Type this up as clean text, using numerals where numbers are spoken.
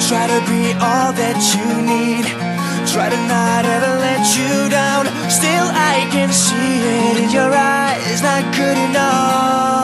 Try to be all that you need. Try to not ever let you down. Still I can see it in your eyes, not good enough.